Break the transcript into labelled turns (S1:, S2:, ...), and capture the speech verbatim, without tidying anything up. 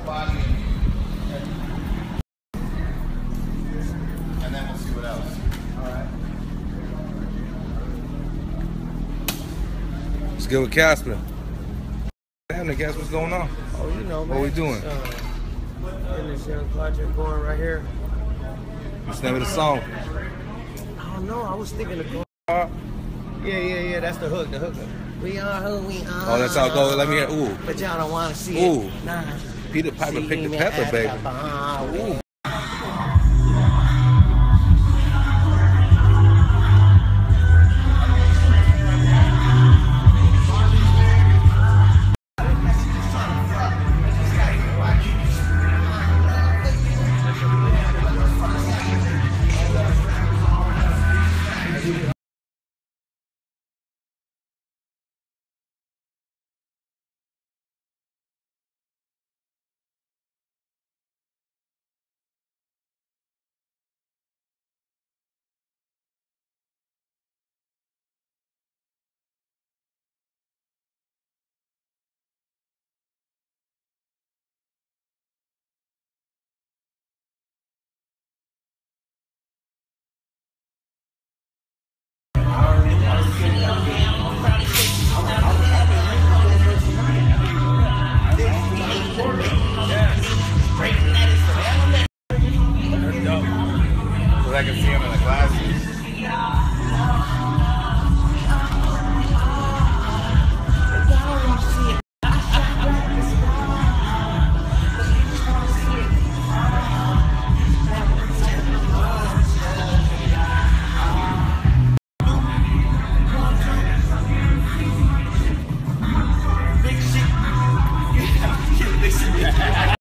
S1: body and, and then we'll see what else. Alright.
S2: Let's get with Casper. Damn, the Casper, what's going on?
S3: Oh, you know, man.
S2: What we doing?
S3: Uh, in this young project going right here.
S2: What's the name of the song?
S3: I don't know. I was thinking of going. Yeah, yeah, yeah. That's the hook. The hook. We are who we are.
S2: Oh, that's how it goes. Let me hear. Ooh.
S3: But y'all don't want to see
S2: Ooh.
S3: it. Nah.
S2: Peter Piper
S3: See
S2: picked the
S3: me
S2: pepper,
S3: at
S2: baby.
S3: the bar.
S2: Ooh.